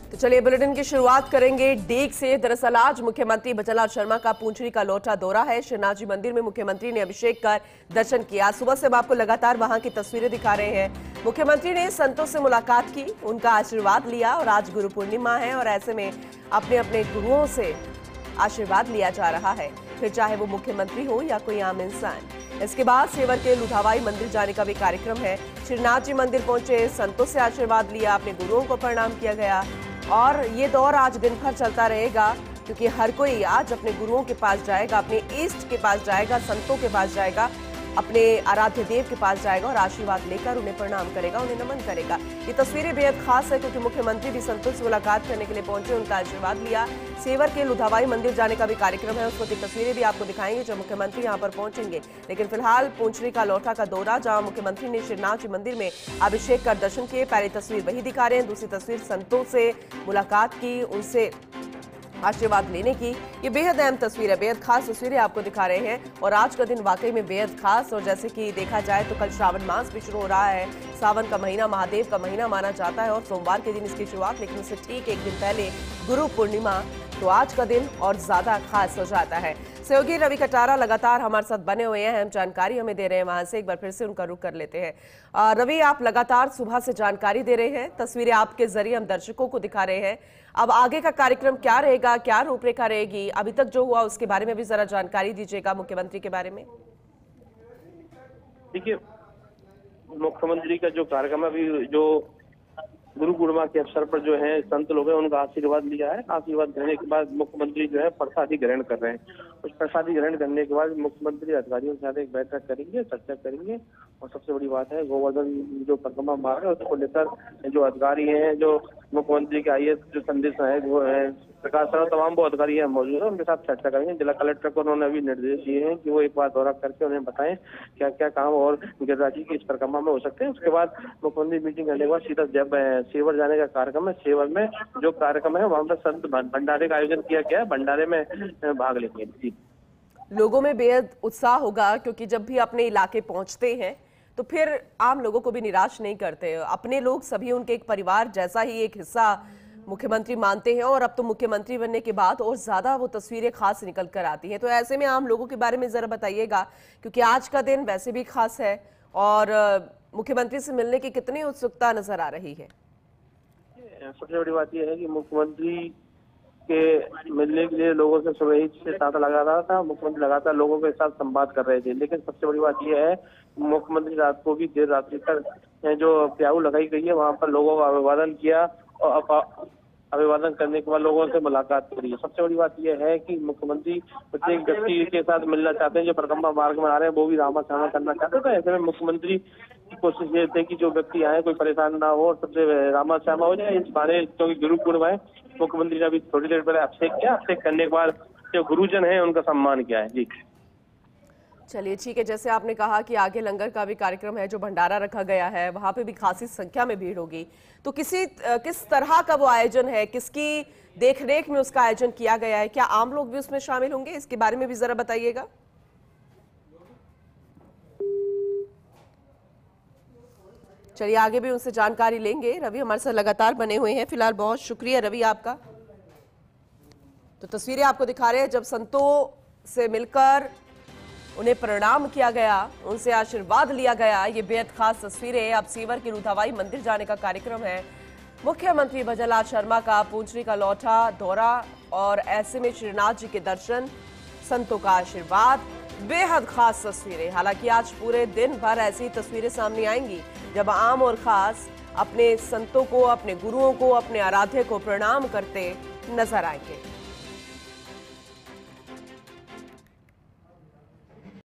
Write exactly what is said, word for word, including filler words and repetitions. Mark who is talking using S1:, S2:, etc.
S1: तो चलिए बुलेटिन की शुरुआत करेंगे डेग से। दरअसल आज मुख्यमंत्री भजनलाल शर्मा का पूंछड़ी का लौटा दौरा है। श्रीनाथ जी मंदिर में मुख्यमंत्री ने अभिषेक कर दर्शन किया। सुबह से हम आपको लगातार वहां की तस्वीरें दिखा रहे हैं। मुख्यमंत्री ने संतों से मुलाकात की, उनका आशीर्वाद लिया और आज गुरु पूर्णिमा है और ऐसे में अपने अपने गुरुओं से आशीर्वाद लिया जा रहा है, फिर चाहे वो मुख्यमंत्री हो या कोई आम इंसान। इसके बाद सेवर के लुधावाई मंदिर जाने का भी कार्यक्रम है। श्रीनाथ जी मंदिर पहुंचे, संतों से आशीर्वाद लिया, अपने गुरुओं को प्रणाम किया गया और ये दौर आज दिन भर चलता रहेगा क्योंकि हर कोई आज अपने गुरुओं के पास जाएगा, अपने ईष्ट के पास जाएगा, संतों के पास जाएगा, अपने आराध्य देव के पास जाएगा और आशीर्वाद लेकर उन्हें प्रणाम करेगा, उन्हें नमन करेगा। ये तस्वीरें बेहद खास है क्योंकि मुख्यमंत्री भी संतों से मुलाकात करने के लिए पहुंचे, उनका आशीर्वाद लिया। सेवर के लुधावाई मंदिर जाने का भी कार्यक्रम है, उसको की तस्वीरें भी आपको दिखाएंगे जब मुख्यमंत्री यहां पर पहुंचेंगे। लेकिन फिलहाल पूंछड़ी का लौटा का दौरा, जहां मुख्यमंत्री ने श्रीनाथ जी मंदिर में अभिषेक कर दर्शन किए। पहली तस्वीर वही दिखा रहे हैं, दूसरी तस्वीर संतों से मुलाकात की, उनसे आशीर्वाद लेने की। ये बेहद अहम तस्वीर है, बेहद खास तस्वीरें आपको दिखा रहे हैं और आज का दिन वाकई में बेहद खास। और जैसे कि देखा जाए तो कल श्रावण मास भी शुरू हो रहा है। सावन का महीना महादेव का महीना माना जाता है और सोमवार के दिन इसकी शुरुआत, लेकिन उससे ठीक एक दिन पहले गुरु पूर्णिमा, तो आज का दिन और ज्यादा खास हो जाता है। सहयोगी रवि कटारा लगातार हमारे साथ बने हुए हैं, हम जानकारी हमें दे रहे हैं वहां से। एक बार फिर से उनका रुख कर लेते हैं। रवि, आप लगातार सुबह से जानकारी दे रहे हैं, तस्वीरें आपके जरिए हम दर्शकों को दिखा रहे हैं। अब आगे का कार्यक्रम क्या रहेगा, क्या रूपरेखा रहेगी, अभी तक जो हुआ उसके बारे में भी जरा जानकारी दीजिएगा, मुख्यमंत्री के बारे में।
S2: देखिए, मुख्यमंत्री का जो कार्यक्रम है, अभी जो गुरु पूर्णिमा के अवसर पर जो है संत लोग हैं उनका आशीर्वाद लिया है। आशीर्वाद लेने के बाद मुख्यमंत्री जो है प्रसादी ग्रहण कर रहे हैं। उस प्रसादी ग्रहण करने के बाद मुख्यमंत्री अधिकारियों के साथ एक बैठक करेंगे, चर्चा करेंगे और सबसे बड़ी बात है गोवर्धन जो परिक्रमा मार्ग है उसको लेकर जो अधिकारी हैं, जो मुख्यमंत्री के आई ए एस जो संदेश है वो है प्रकाश सर, तमाम वो अधिकारी हैं मौजूद है, उनके साथ चर्चा करेंगे। जिला कलेक्टर को उन्होंने अभी निर्देश दिए हैं कि वो एक बार दौरा करके उन्हें बताएं क्या क्या काम और गिरिराज की इस परिक्रमा में हो सकते हैं। उसके बाद मुख्यमंत्री मीटिंग करने के बाद सीधा जब सेवर जाने का कार्यक्रम है। सेवर में जो कार्यक्रम है वहां पर संत भंडारे का आयोजन किया गया है, भंडारे में भाग लेंगे।
S1: लोगों में बेहद उत्साह होगा क्योंकि जब भी अपने इलाके पहुंचते हैं तो फिर आम लोगों को भी निराश नहीं करते। अपने लोग सभी उनके एक परिवार जैसा ही एक हिस्सा मुख्यमंत्री मानते हैं और अब तो मुख्यमंत्री बनने के बाद और ज्यादा वो तस्वीरें खास निकल कर आती हैं। तो ऐसे में आम लोगों के बारे में जरा बताइएगा क्योंकि आज का दिन वैसे भी खास है और मुख्यमंत्री से मिलने की कितनी उत्सुकता नजर आ रही है।
S2: सबसे बड़ी बात यह है कि मुख्यमंत्री के मिलने के लिए लोगों से सुबह ही से साथ लगा रहा था। मुख्यमंत्री लगातार लोगों के साथ संवाद कर रहे थे, लेकिन सबसे बड़ी बात यह है मुख्यमंत्री रात को भी देर रात्रि तक जो प्याऊ लगाई गई है वहां पर लोगों का अभिवादन किया और अभिवादन करने के बाद लोगों से मुलाकात करी है। सबसे बड़ी बात यह है कि मुख्यमंत्री प्रत्येक व्यक्ति के साथ मिलना चाहते हैं, जो परिक्रमा मार्ग में आ रहे हैं वो भी रामा श्यामा करना चाहते हैं। तो ऐसे में मुख्यमंत्री की कोशिश ये थी कि जो व्यक्ति आए कोई परेशान ना हो और सबसे रामा श्यामा हो जाए। इस बारे क्योंकि गुरु पूर्णिमा है, मुख्यमंत्री ने अभी थोड़ी देर पहले अभिषेक किया, अभिषेक करने के बाद जो गुरुजन है उनका सम्मान किया है। जी
S1: चलिए ठीक है, जैसे आपने कहा कि आगे लंगर का भी कार्यक्रम है, जो भंडारा रखा गया है वहां पे भी खासी संख्या में भीड़ होगी, तो किसी किस तरह का वो आयोजन है, किसकी देखरेख में उसका आयोजन किया गया है, क्या आम लोग भी उसमें शामिल होंगे, इसके बारे में भी जरा बताइएगा। चलिए आगे भी उनसे जानकारी लेंगे। रवि हमारे साथ लगातार बने हुए हैं, फिलहाल बहुत शुक्रिया रवि आपका। तो तस्वीरें आपको दिखा रहे हैं जब संतों से मिलकर उन्हें प्रणाम किया गया, उनसे आशीर्वाद लिया गया। ये बेहद खास तस्वीरें। अब सीवर के लुधावाई मंदिर जाने का कार्यक्रम है। मुख्यमंत्री भजनलाल शर्मा का पूंछड़ी का लौटा दौरा और ऐसे में श्रीनाथ जी के दर्शन, संतों का आशीर्वाद, बेहद खास तस्वीरें। हालांकि आज पूरे दिन भर ऐसी तस्वीरें सामने आएंगी जब आम और खास अपने संतों को, अपने गुरुओं को, अपने आराध्य को प्रणाम करते नजर आएंगे।